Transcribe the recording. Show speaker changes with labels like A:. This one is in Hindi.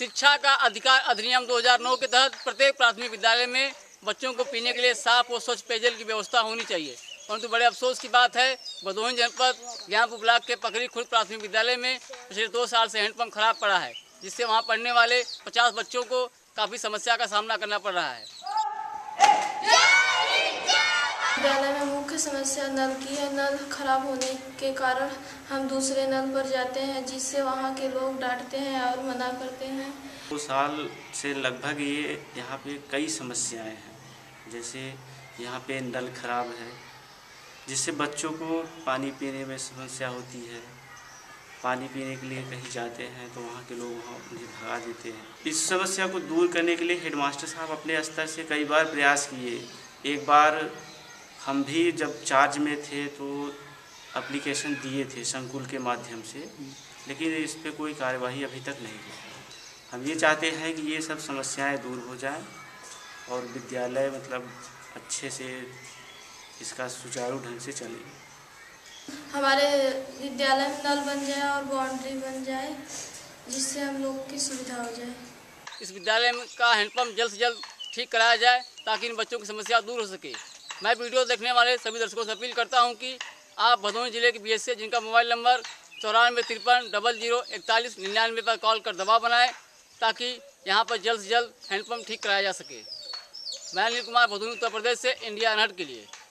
A: शिक्षा का अधिकार अधिनियम 2009 के तहत प्रत्येक प्राथमिक विद्यालय में बच्चों को पीने के लिए साफ और स्वच्छ पेयजल की व्यवस्था होनी चाहिए। परंतु बड़े अफसोस की बात है, भदोही जनपद ज्ञानपुर ब्लॉक के पकड़ी खुर्द प्राथमिक विद्यालय में पिछले 2 साल से हैंडपंप खराब पड़ा है, जिससे वहां पढ़ने वाले 50 बच्चों को काफ़ी समस्या का सामना करना पड़ रहा है।
B: विद्यालय में मुख्य समस्या नल की है। नल खराब होने के कारण हम दूसरे नल पर जाते हैं, जिससे वहाँ के लोग डांटते हैं और मना करते हैं।
C: 2 साल से लगभग ये यहाँ पे कई समस्याएं हैं। जैसे यहाँ पे नल खराब है, जिससे बच्चों को पानी पीने में समस्या होती है। पानी पीने के लिए कहीं जाते हैं तो वहाँ के लोग वहाँ उन्हें भगा देते हैं। इस समस्या को दूर करने के लिए हेडमास्टर साहब अपने स्तर से कई बार प्रयास किए। एक बार हम भी जब चार्ज में थे तो एप्लीकेशन दिए थे संकुल के माध्यम से, लेकिन इस पे कोई कार्यवाही अभी तक नहीं हुई। हम ये चाहते हैं कि ये सब समस्याएं दूर हो जाएं और विद्यालय मतलब अच्छे से इसका सुचारू ढंग से चले।
B: हमारे विद्यालय में नल बन जाए और बाउंड्री बन जाए, जिससे हम लोग की सुविधा हो जाए।
A: इस विद्यालय का हैंडपंप जल्द से जल्द ठीक कराया जाए ताकि इन बच्चों की समस्या दूर हो सके। मैं वीडियो देखने वाले सभी दर्शकों से अपील करता हूं कि आप भदोही जिले के BSC जिनका मोबाइल नंबर 9453004199 पर कॉल कर दबाव बनाएं ताकि यहां पर जल्द से जल्द हैंडपंप ठीक कराया जा सके। मैं अनिल कुमार, भदोही उत्तर प्रदेश से इंडिया अनहट के लिए।